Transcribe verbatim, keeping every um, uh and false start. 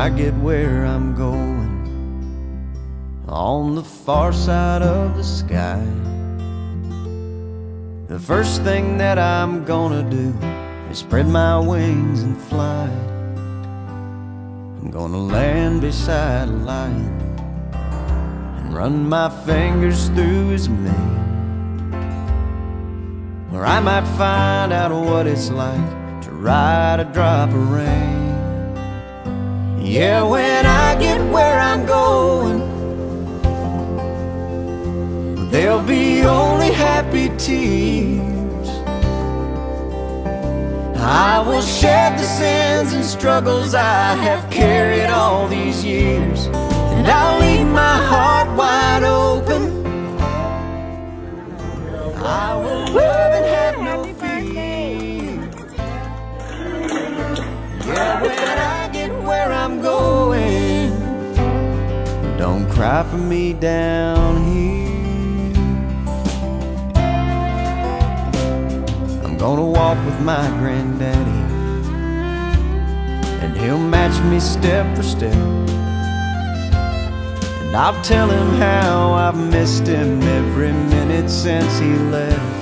I get where I'm going, on the far side of the sky, the first thing that I'm gonna do is spread my wings and fly. I'm gonna land beside a lion and run my fingers through his mane, where I might find out what it's like to ride a drop of rain. Yeah, when I get where I'm going, there'll be only happy tears. I will shed the sins and struggles I have carried all these years, and I'll leave my heart wide open. I will love and have no fear. Yeah, when I get where I'm going, don't cry for me down here. I'm gonna walk with my granddaddy, and he'll match me step for step, and I'll tell him how I've missed him every minute since he left.